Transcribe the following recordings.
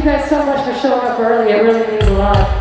guys so much for showing up early. It really means a lot.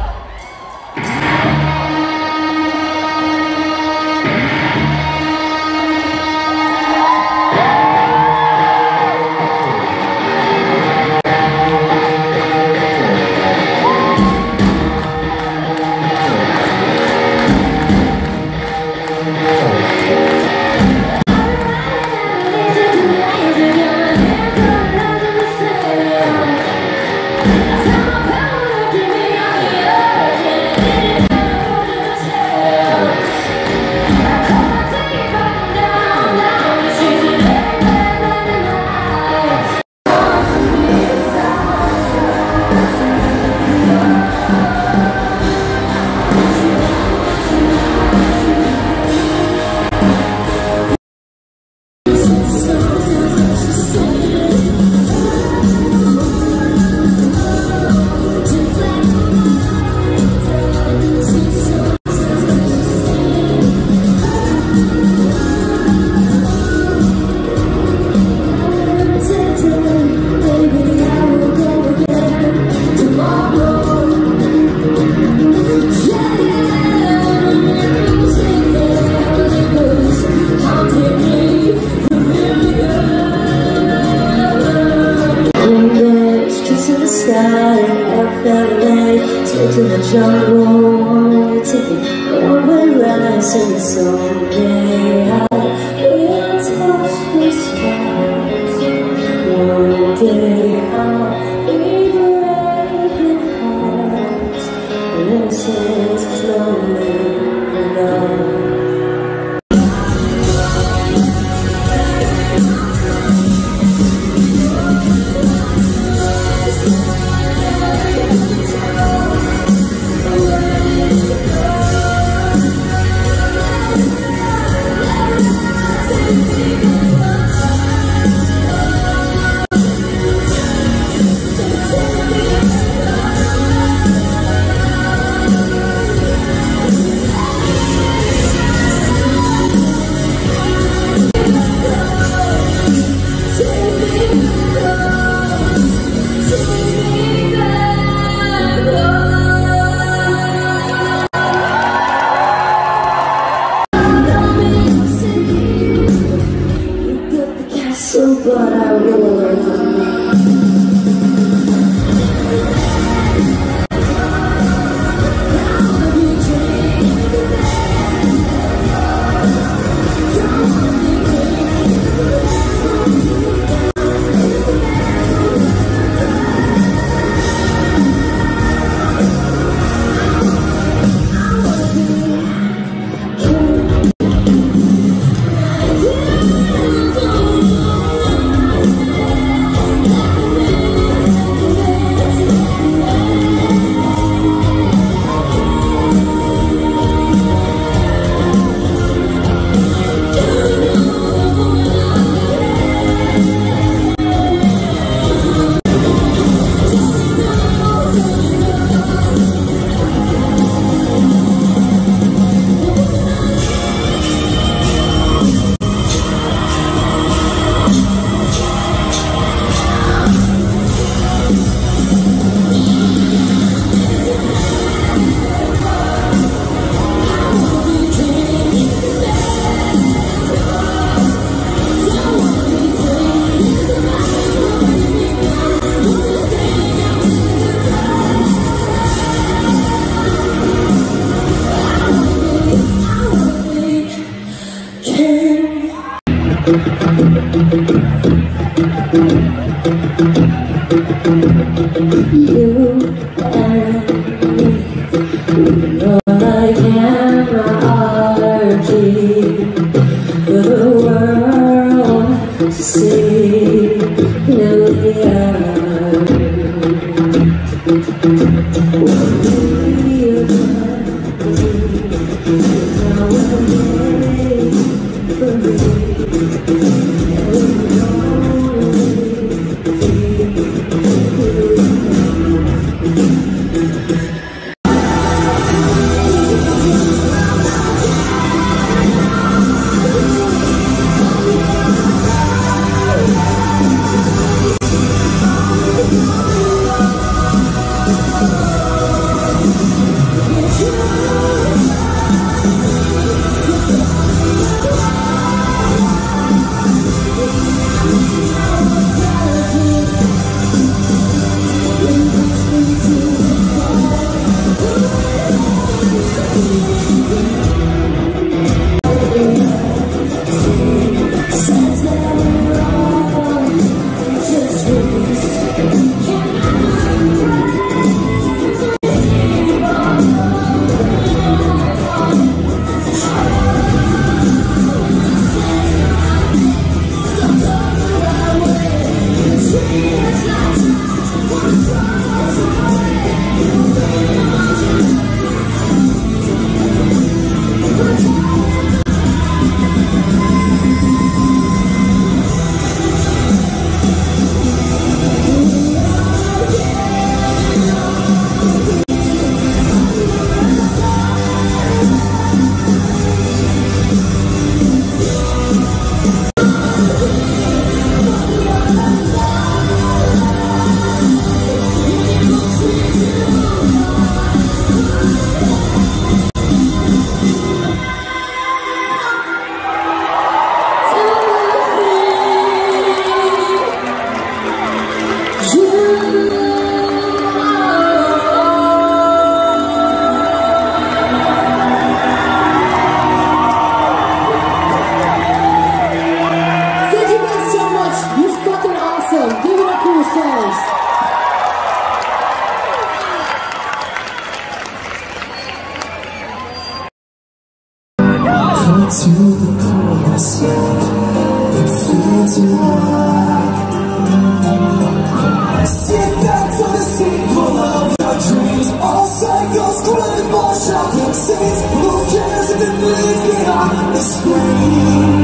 To the jungle, one-way ticket, one-way ride, sing a song, yeah. We'll touch the stars. One day I'll be breaking hearts. Listen slowly now. But I will. You and me, you're like anarchy for the world to see. yourselves. Cut to the chorus, it feels like sit back for the sequel of your dreams. All cycles crave more shocking scenes. Who cares if it bleeds behind the screen?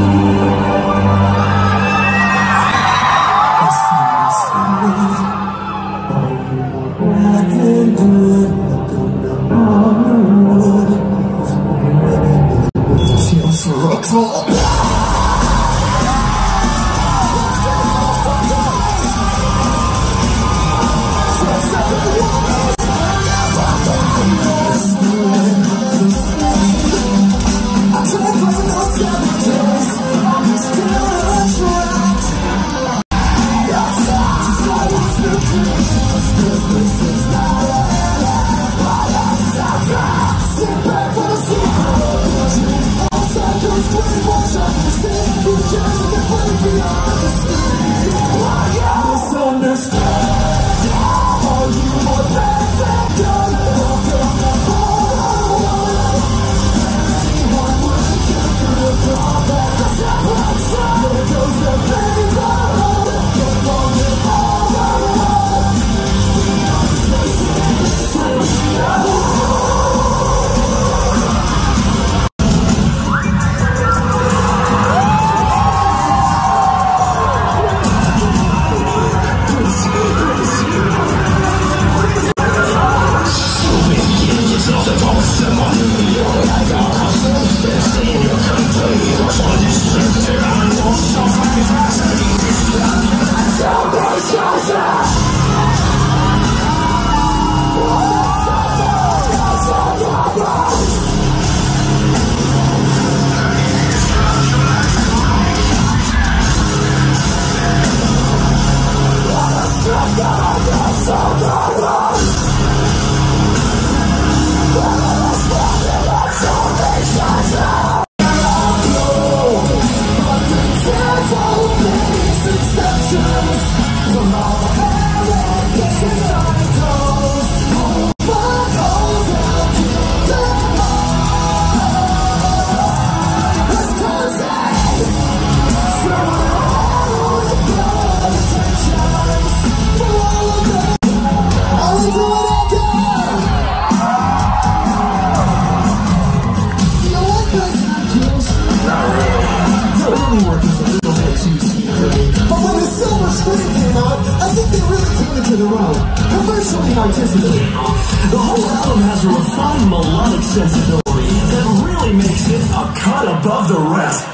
The whole album has a refined melodic sensibility that really makes it a cut above the rest.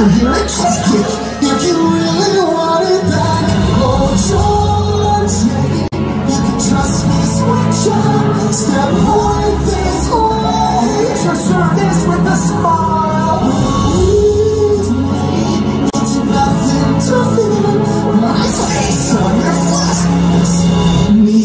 We're here to take it. If you really want it back, oh Georgie, you can trust me, sweet child. Step right this way. Your service with a smile. It's nothing to feel. My face on your flesh. It's me.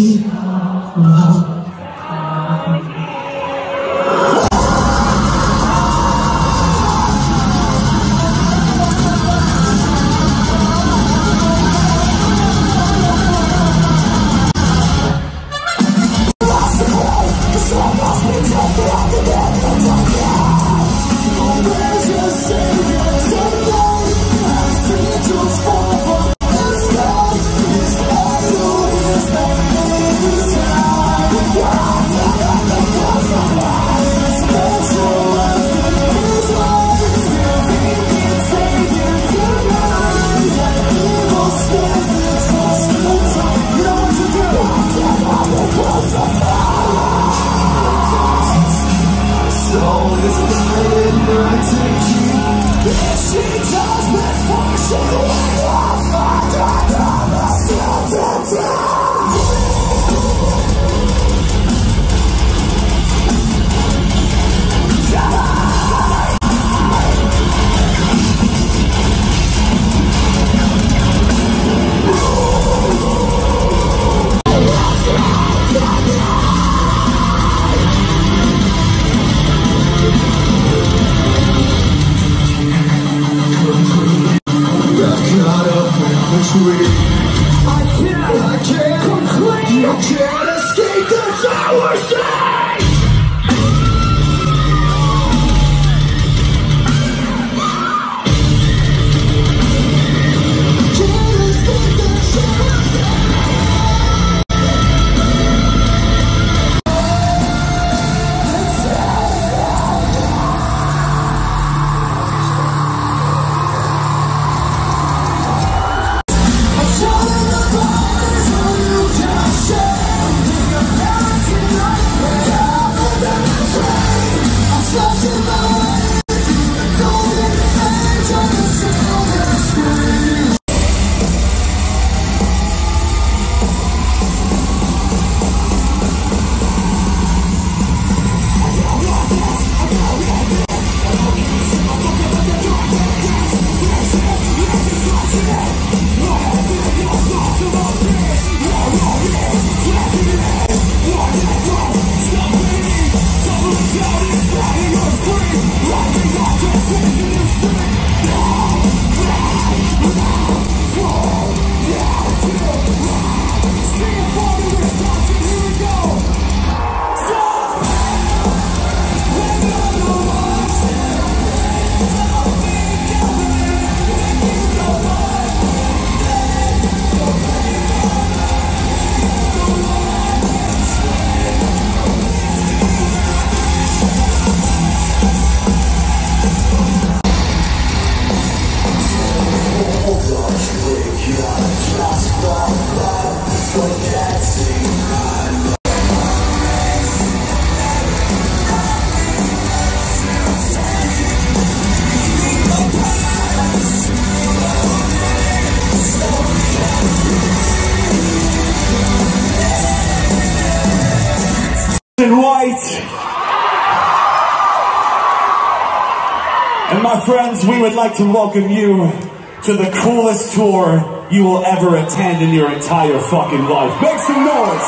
And my friends, we would like to welcome you to the coolest tour you will ever attend in your entire fucking life. Make some noise!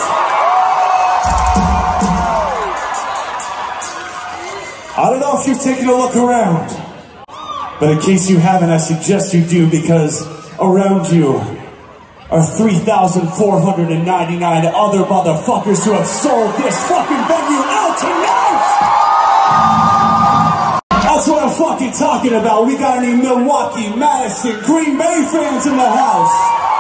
I don't know if you've taken a look around, but in case you haven't, I suggest you do, because around you are 3,499 other motherfuckers who have sold this fucking venue out tonight! That's what I'm fucking talking about. We got any Milwaukee, Madison, Green Bay fans in the house.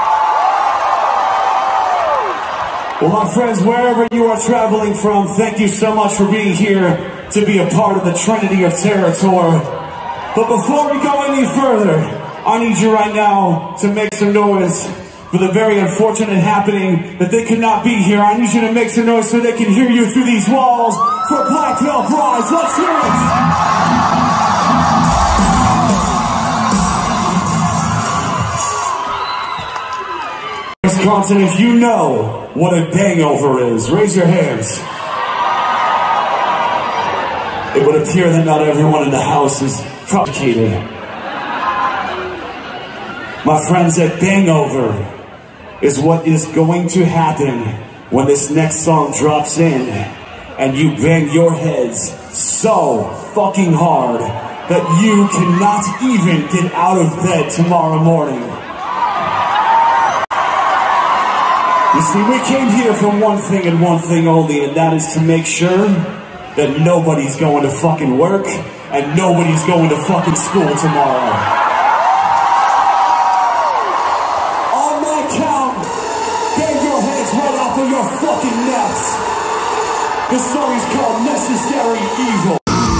Well, my friends, wherever you are traveling from, thank you so much for being here to be a part of the Trinity of Terror tour. But before we go any further, I need you right now to make some noise for the very unfortunate happening that they could not be here. I need you to make some noise so they can hear you through these walls for Black Veil Brides. Let's hear it! Wisconsin, if you know what a hangover is, raise your hands. It would appear that not everyone in the house is intoxicated. My friends, a hangover is what is going to happen when this next song drops in and you bang your heads so fucking hard that you cannot even get out of bed tomorrow morning. You see, we came here for one thing and one thing only, and that is to make sure that nobody's going to fucking work and nobody's going to fucking school tomorrow. On my count, bang your heads right off of your fucking necks. This song is called Necessary Evil.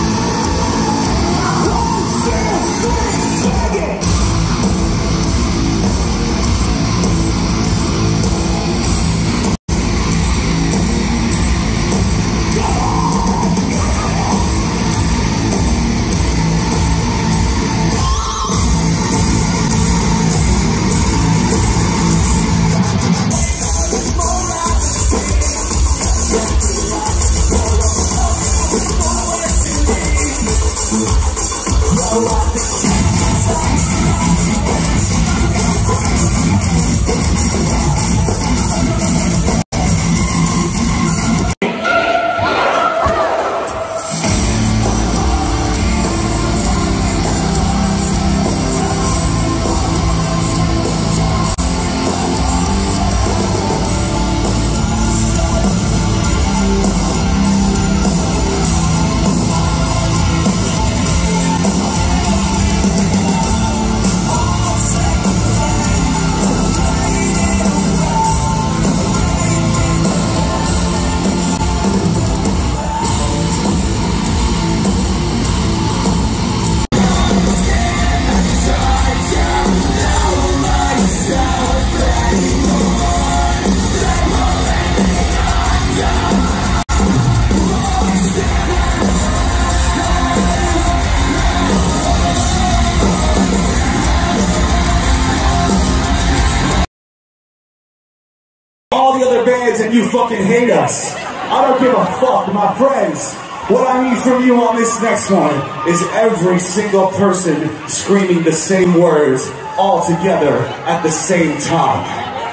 All the other bands and you fucking hate us. I don't give a fuck, my friends. What I need from you on this next one is every single person screaming the same words all together at the same time.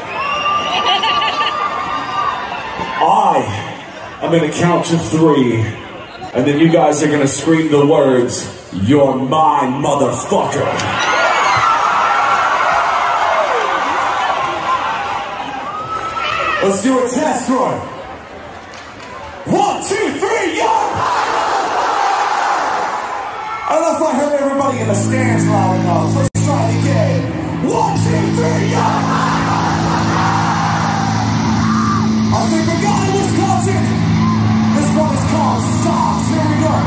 I am gonna count to 3, and then you guys are gonna scream the words, "You're mine, motherfucker." Let's do a test run. 1, 2, 3, yeah! I don't know if I heard everybody in the stands loud enough. Let's try it again. 1, 2, 3, yeah! I think we got it, Wisconsin. This one is called Soft. Here we go.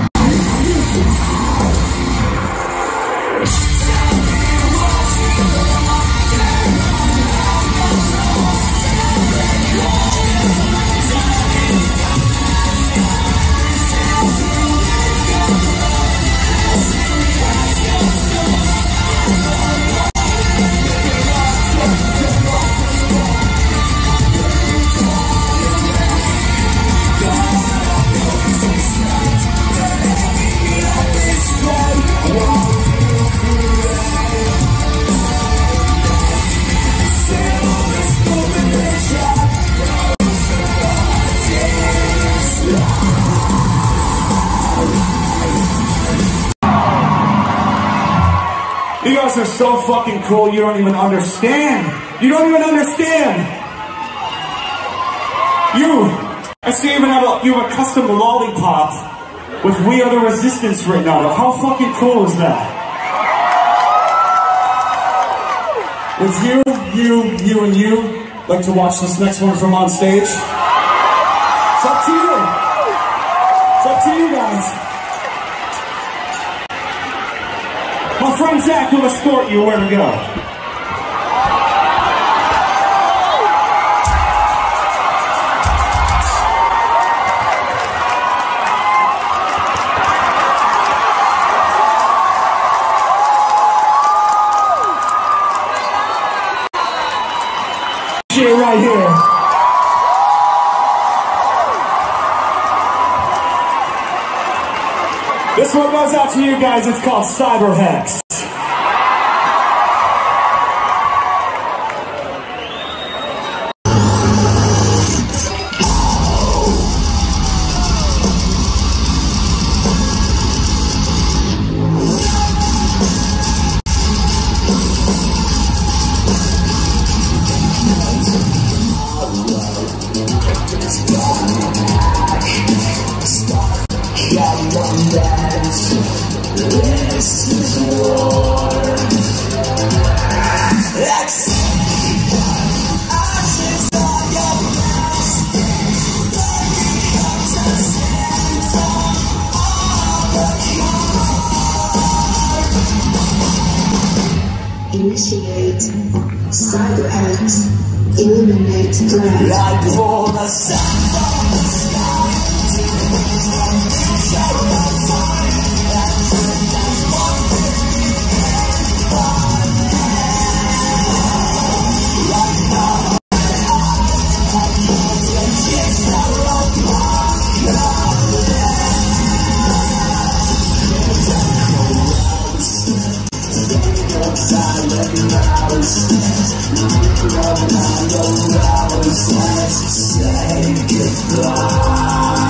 You guys are so fucking cool, you don't even understand. You don't even understand. I see you have a custom lollipop with "We Are the Resistance" written on it. How fucking cool is that? Would you and you like to watch this next one from on stage? It's up to you. It's up to you guys. My friend Zach will escort you where to go. Right This one goes out to you guys. It's called Cyber Hex. This is war. Initiate Cyber Hex. Eliminate threat. Like all the sun from the sky. Say goodbye.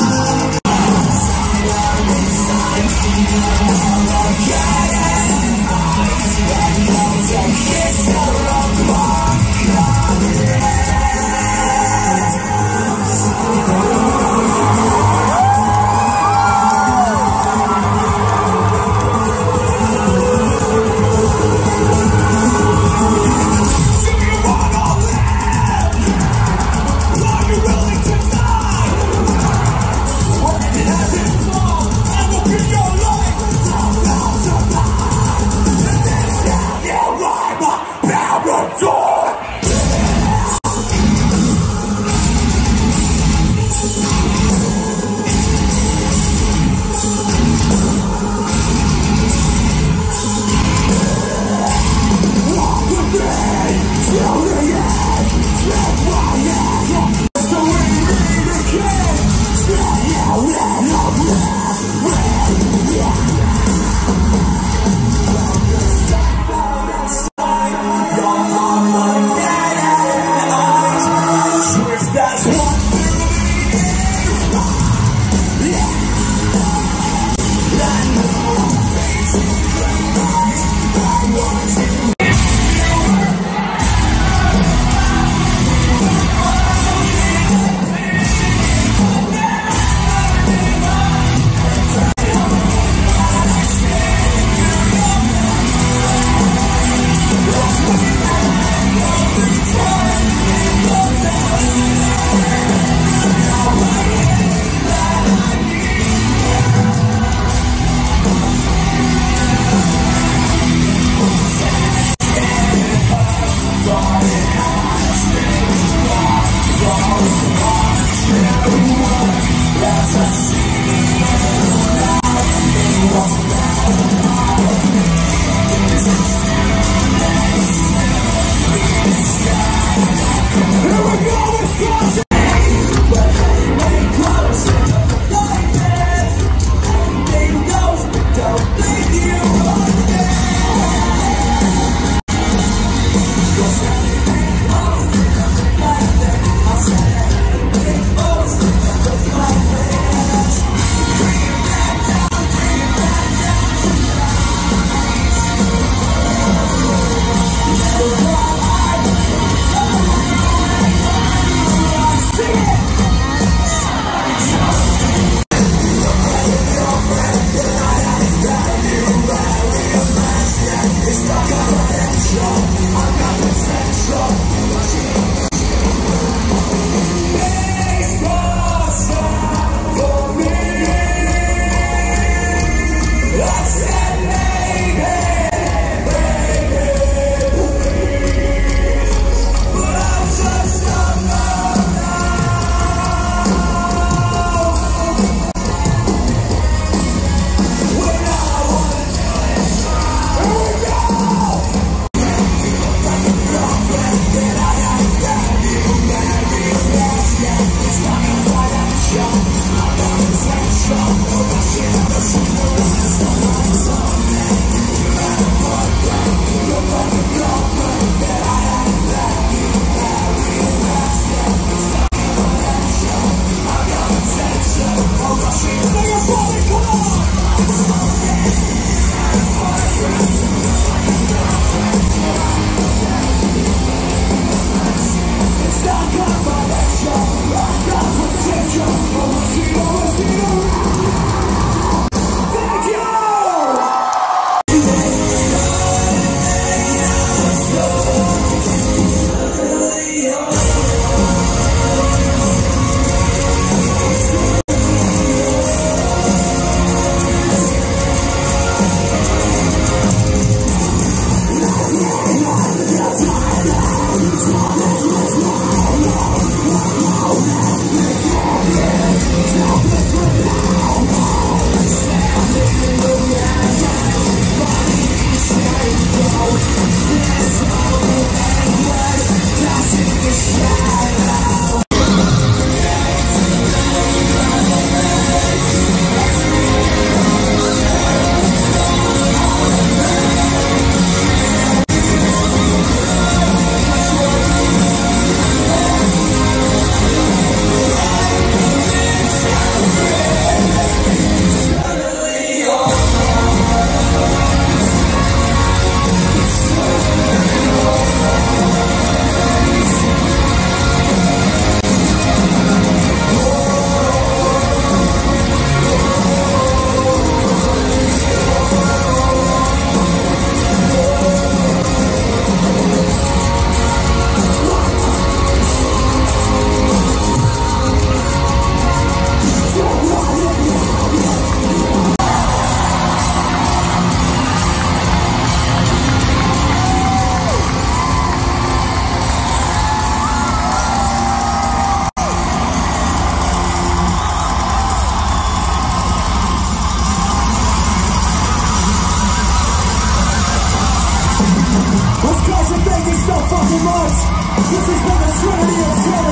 Thank you so fucking much. This has been the Trinity of Terror.